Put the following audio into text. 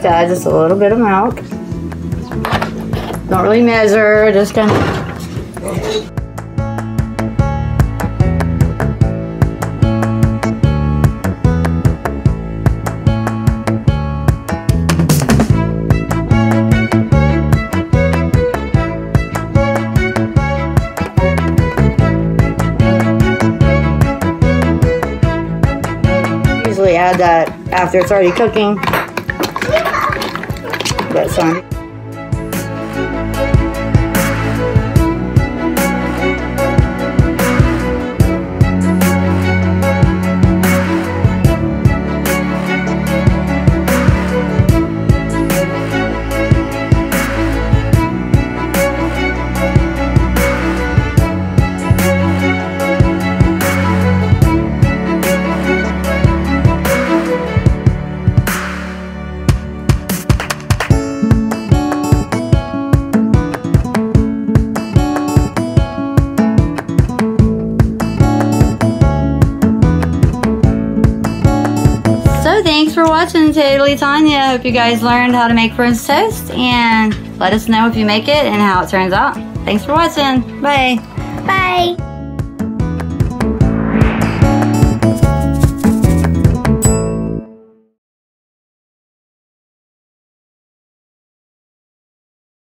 to add just a little bit of milk. Don't really measure, just kind of. Usually add that after it's already cooking. That's fine. Thanks for watching Totally Tanya. Hope you guys learned how to make French toast, and let us know if you make it and how it turns out. Thanks for watching. Bye. Bye.